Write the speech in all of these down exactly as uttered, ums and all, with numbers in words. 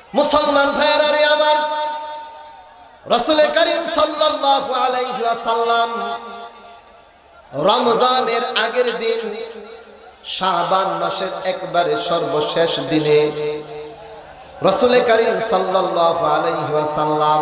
মুসলমান ভাইরা রে আমার, রাসূল করিম সাল্লাল্লাহু আলাইহি ওয়াসাল্লাম রমজানের আগের দিন শাবান মাসের একবারে সর্বশেষ দিনে রাসূল করিম সাল্লাল্লাহু আলাইহি ওয়াসাল্লাম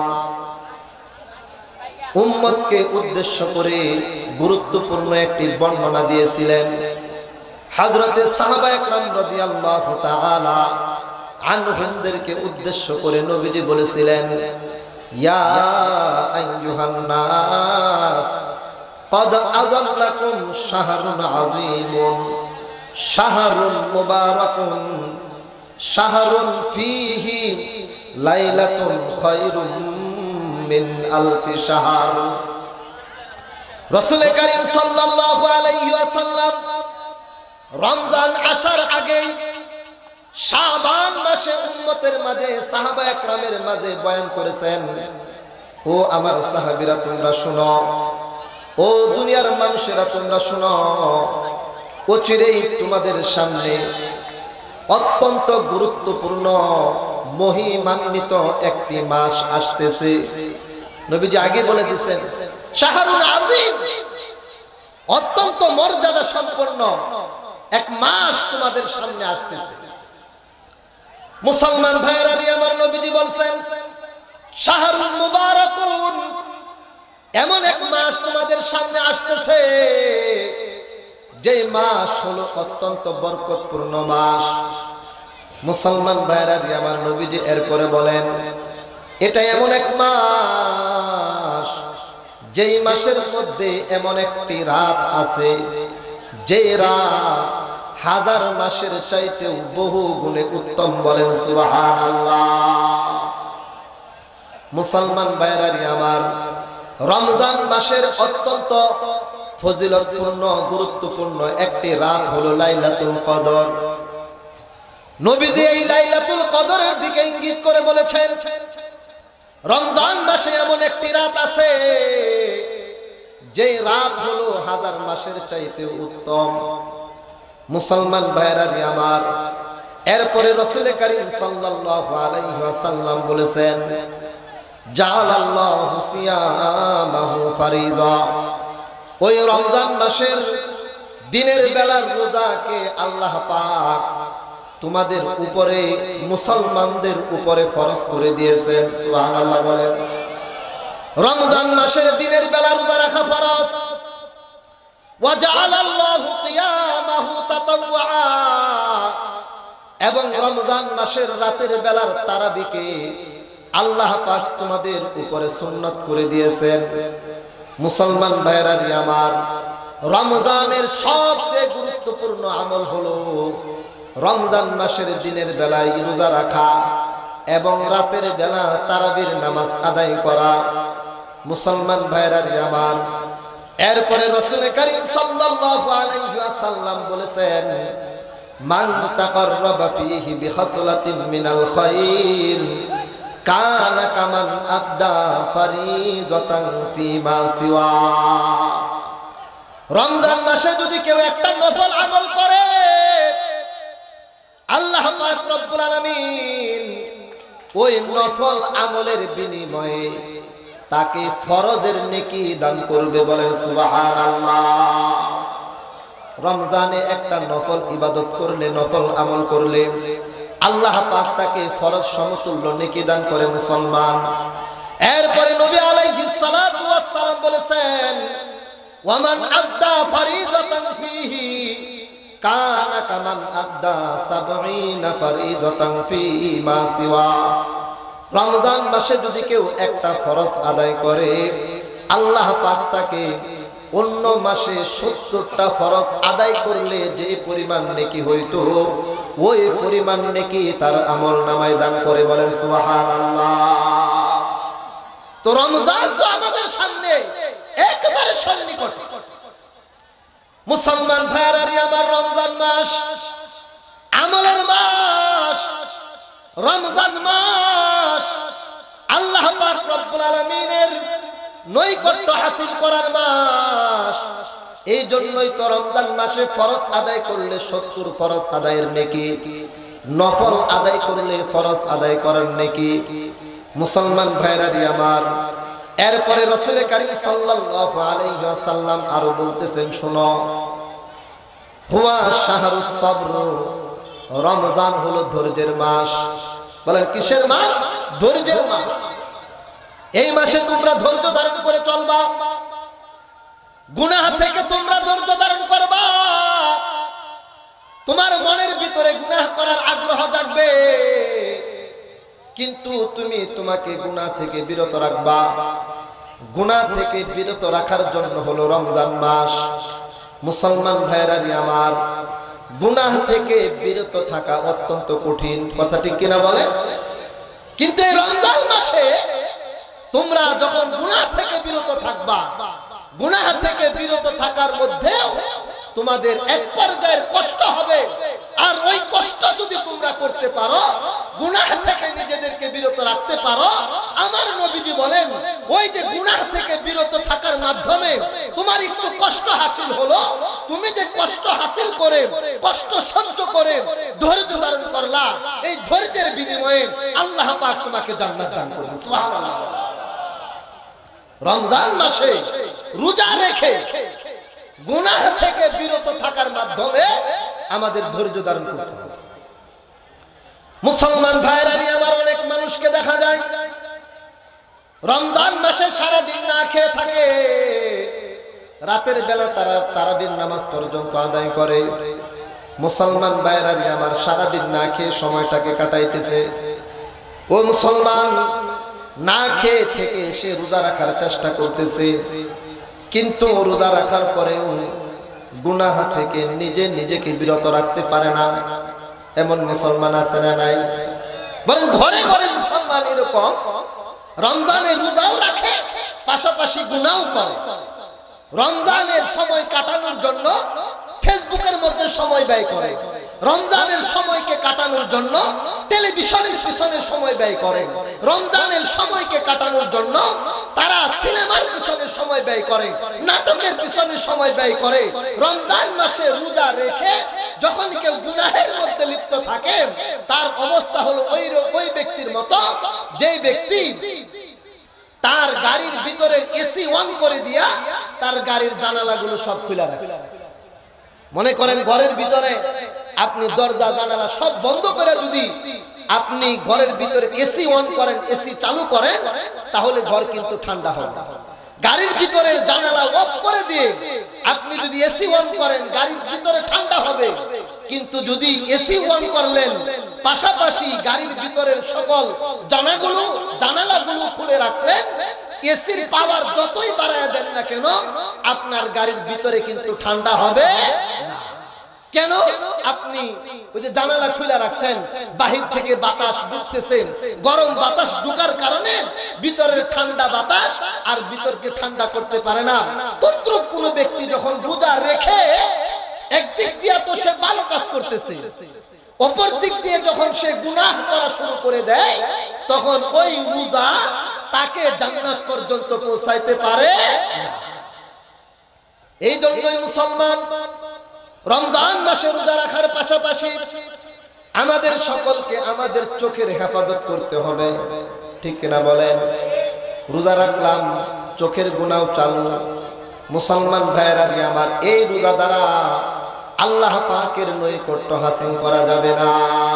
উম্মতকে উদ্দেশ্য করে গুরুত্বপূর্ণ একটি বর্ণনা দিয়েছিলেন। হযরতে সাহাবা একরাম রাদিয়াল্লাহু তাআলা আনহুমদেরকে উদ্দেশ্য করে নবীজি বলেছিলেন, ইয়া আইয়ুহান নাস قد أظلكم شهر عظيم شهر مبارك شهر فيه ليلة خير من ألف شهر। রাসূল করিম সাল্লাল্লাহু আলাইহি ওয়াসাল্লাম রমজান আসার আগে শাবান মাসে উম্মতের মাঝে সাহাবা একরামের মাঝে বয়ান করেছেন, ও আমার সাহাবীরা তোমরা শুনো, ও দুনিয়ার মানুষেরা তোমরা শুনো, অচিরেই তোমাদের সামনে অত্যন্ত গুরুত্বপূর্ণ মহিমান্বিত একটি মাস আসতেছে। নবীজি আগে বলে দিয়েছেন শাহরুল আযীম, অত্যন্ত মর্যাদা সম্পন্ন এক মাস তোমাদের সামনে আসতেছে। মুসলমান ভাইরা আমার, নবীজি বলছেন শাহরুল মুবারাকুন, এমন এক মাস তোমাদের সামনে আসতেছে যে মাস হলো অত্যন্ত বরকতপূর্ণ মাস। মুসলমান ভাইরা আমার, নবীজি এরপরে বলেন এটা এমন এক মাস যেই মাসের মধ্যে এমন একটি রাত আছে যে রাত হাজার মাসের চাইতেও বহু গুণে উত্তম। বলেন সুবহানাল্লাহ। মুসলমান ভাইরা আমার, রমজান মাসের অত্যন্ত ফজিলতপূর্ণ গুরুত্বপূর্ণ একটি রাত হলো লাইলাতুল কদর। নবীজি এই লাইলাতুল কদরের দিকে ইঙ্গিত করে বলেছেন রমজান মাসে এমন একটি রাত আছে যে রাত হলো হাজার মাসের চাইতে উত্তম। মুসলমান ভাইরা আমার, এরপরে রাসূল করিম সাল্লাল্লাহু আলাইহি ওয়াসাল্লাম বলেছেন জাআলাল্লাহু সিয়ামাহু ফারিযা, ওই রমজান মাসের দিনের বেলার রোজাকে আল্লাহ পাক তোমাদের উপরে মুসলমানদের উপরে ফরজ করে দিয়েছেন। সুবহানাল্লাহ বলেন। রমজান মাসের দিনের বেলা রোজা রাখা ফরজ। ওয়া জাআলাল্লাহু কিয়ামাহু তাতাওয়া, এবং রমজান মাসের রাতের বেলার তারাবিকে আল্লাহ পাক তোমাদের উপরে সুন্নাত করে দিয়েছেন। মুসলমান ভাইরা আমার, রমজানের সবচেয়ে গুরুত্বপূর্ণ আমল হলো রমজান মাসের দিনের বেলায় রোজা রাখা এবং রাতের বেলা তারাবির নামাজ আদায় করা। মুসলমান ভাইরা আমার, এরপরে রাসূল করিম সাল্লাল্লাহু আলাইহি ওয়াসাল্লাম বলেছেন মান তাকাররাবা ফীহি বিখাসলাতিন মিনাল খায়র কানা কামান আদ্দা ফারিজাতান ফীমা সিওয়া। রমজান মাসে যদি কেউ একটা নফল আমল করে, আল্লাহ পাক রব্বুল আলামিন ওই নফল আমলের বিনিময়ে তাকে ফরজের নেকি দান করবে। বলেন সুবহানাল্লাহ। রমজানে একটা নফল ইবাদত করলে, নফল আমল করলে আল্লাহ পাক তাকে ফরজ সমতুল্য নেকি দান করে মুসলমান। এরপরে নবী আলাইহিস সালাতু ওয়াস সালাম বলেছেন ওয়ামান আদ্দা ফারিজাতান ফীহি কানা কামান আদ্দা সাবঈনা ফারিজাতান ফীমা সিওয়া। রমজান মাসে যদি কেউ একটা ফরজ আদায় করে, আল্লাহ পাক তাকে অন্য মাসে সত্তরটা ফরজ আদায় করলে যে পরিমাণ নেকি হইতো ওই পরিমাণ নেকি তার আমল নামায় দান করে। বলেন সুবহানাল্লাহ। তো রমজান তো আমাদের সামনে একেবারে সন্নিকট। মুসলমান ভাইরা আমার, রমজান মাস আমলের মাস, রমজান মাস আল্লাহ পাক রব্বুল আলামিনের নৈকট্য হাসিল করার মাস। এই জন্যই তো রমজান মাসে ফরজ আদায় করলে সত্তর ফরজ আদায়ের নেকি, নফল আদায় করলে ফরজ আদায় করার নেকি। মুসলমান ভাইরারি আমার, এরপরে রাসূল কারীম সাল্লাল্লাহু আলাইহি ওয়াসাল্লাম আরো বলতেছেন, শোনো, হুয়া শাহরুস সবর, রমজান হলো ধৈর্যের মাস। বলেন কিসের মাস? ধৈর্যের মাস। এই মাসে তোমরা ধৈর্য ধারণ করে চলবা, গুনাহ থেকে তোমরা ধৈর্য ধারণ করবা। তোমার মনের ভিতরে গুনাহ করার আগ্রহ জাগবে, কিন্তু তুমি তোমাকে গুনাহ থেকে বিরত রাখবা। গুনাহ থেকে বিরত রাখার জন্য হলো রমজান মাস। মুসলমান ভাইরানি আমার, গুনাহ থেকে বিরত থাকা অত্যন্ত কঠিন, কথা ঠিক কিনা বলে? কিন্তু এই রমজান মাসে তোমরা যখন গুনাহ থেকে বিরত থাকবা, গুনাহ থেকে বিরত থাকার মধ্যেও তোমাদের এক পর্যায়ের কষ্ট হবে, আর ওই কষ্ট যদি তোমরা করতে পারো, গুনাহ থেকে নিজেদেরকে বিরত রাখতে পারো, আমার নবীজি বলেন ওই যে গুনাহ থেকে বিরত থাকার মাধ্যমে তোমার একটু কষ্ট হাসিল হলো, তুমি যে কষ্ট হাসিল করে, কষ্ট সহ্য করে ধৈর্য ধারণ করলা, এই ধৈর্যের বিনিময়ে আল্লাহ পাক তোমাকে জান্নাত দান করবেন। সুবহানাল্লাহ। রমজান মাসে রোজা রেখে গুনাহ থেকে বিরত থাকার মাধ্যমে আমাদের ধৈর্য ধারণ করতে হবে। মুসলমান ভাইরা, আমার অনেক মানুষকে দেখা যায় রমজান মাসে সারা দিন না খেয়ে থাকে, রাতের বেলা তারা তারাবির নামাজ পর্যন্ত আদায় করে। মুসলমান ভাইরা আমার, সারা দিন না খেয়ে সময়টাকে কাটাইতেছে। ও মুসলমান, না খেয়ে থেকে সে রোজা রাখার চেষ্টা করতেছে, কিন্তু রোজা রাখার পরেও গুনাহ থেকে নিজে নিজেকে বিরত রাখতে পারে না। এমন মুসলমান আছে না নাই? বরং ঘরে ঘরে মুসলমান এরকম রমজানের রোজাও রাখে, পাশাপাশি গুনাহও করে। রমজানের সময় কাটানোর জন্য ফেসবুকের মধ্যে সময় ব্যয় করে, রমজানের সময়কে কাটানোর জন্য টেলিভিশনের পিছনে সময় ব্যয় করে, রমজানের সময়কে কাটানোর জন্য তারা সিনেমার পিছনে সময় ব্যয় করে, নাটকের পিছনে সময় ব্যয় করে। রমজান মাসে রোজা রেখে যখন কেউ গুনাহের মধ্যে লিপ্ত থাকে, তার অবস্থা হলো ওই ওই ব্যক্তির মতো যেই ব্যক্তি তার গাড়ির ভিতরে এসি অন করে দিয়া তার গাড়ির জানালাগুলো সব খুলে রাখছে। মনে করেন ঘরের ভিতরে আপনি দরজা জানালা সব বন্ধ করে যদি আপনি ঘরের ভিতরে এসি অন করেন, এসি চালু করেন, তাহলে ঘর কিন্তু ঠান্ডা হবে। গাড়ির ভিতরে জানালা অফ করে দিয়ে আপনি যদি এসি অন করেন, গাড়ির ভিতরে ঠান্ডা হবে। কিন্তু যদি এসি অন করলেন, পাশাপাশি গাড়ির ভিতরের সকল জানালাগুলো জানালাগুলো খুলে রাখলেন, এসির পাওয়ার যতই বাড়ায় দেন না কেন, আপনার গাড়ির ভিতরে কিন্তু ঠান্ডা হবে না। কেন? আপনি ওই যে জানালা খুলে রাখছেন, বাহির থেকে বাতাস ঢুকতেছে, গরম বাতাস ঢোকার কারণে ভিতরের ঠান্ডা বাতাস আর ভিতরকে ঠান্ডা করতে পারে না। তদ্রুপ কোন ব্যক্তি যখন রোজা রেখে একদিক দিয়ে তো সে ভালো কাজ করতেছে, অপর দিক দিয়ে যখন সে গুনাহ করা শুরু করে দেয়, তখন ওই রোজা তাকে জান্নাত পর্যন্ত পৌঁছাইতে পারে না। এই জন্যই মুসলমান রমজান মাসে রোজা রাখার পাশাপাশি আমাদের সকলকে আমাদের চোখের হেফাজত করতে হবে, ঠিক কিনা বলেন? রোজা রাখলাম, চোখের গুনাহ চালু। মুসলমান ভাইরা আমার, এই রোজা দ্বারা আল্লাহ পাকের নৈকট্য হাসিল করা যাবে না।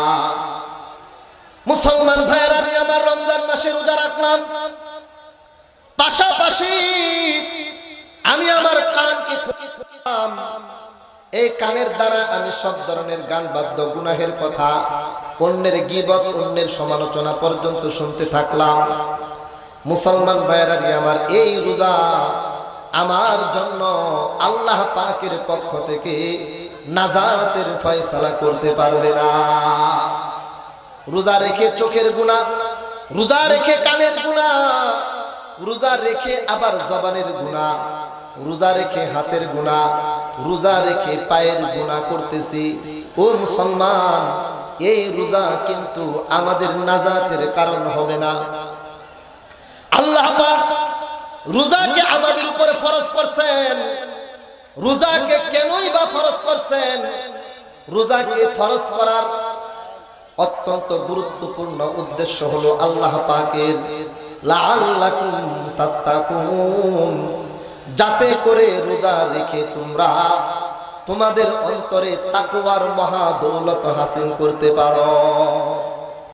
মুসলমান ভাইরা আমার, রমজান মাসে রোজা রাখলাম, পাশাপাশি আমি আমার কানকে খুললাম। এই কানের দ্বারা আমি সব ধরনের গান বাদ্য গুনাহের কথা, অন্যের গীবত, অন্যের সমালোচনা পর্যন্ত শুনতে থাকলাম। মুসলমান ভাইরা আমার, এই রোজা আমার জন্য আল্লাহ পাকের পক্ষ থেকে নাজাতের ফয়সালা করতে পারবে না। রোজা রেখে চোখের গুনাহ, রোজা রেখে কানের গুনাহ, রোজা রেখে আবার জবানের গুনাহ, রোজা রেখে হাতের গুনাহ, রোজা রেখে পায়ের গুনাহ করতেছি। ও মুসলমান, এই রোজা কিন্তু আমাদের নাজাতের কারণ হবে না। আল্লাহ পাক রোজাকে আমাদের উপরে ফরজ করছেন। রোজাকে কেনই বা ফরজ করছেন? রোজাকে ফরজ করার অত্যন্ত গুরুত্বপূর্ণ উদ্দেশ্য হলো আল্লাহ পাকের লাআল্লাকুম তাত্তাকুন, যাতে করে রোজা রেখে তোমরা তোমাদের অন্তরে তাকওয়ার মহা দৌলত হাসিল করতে পারো।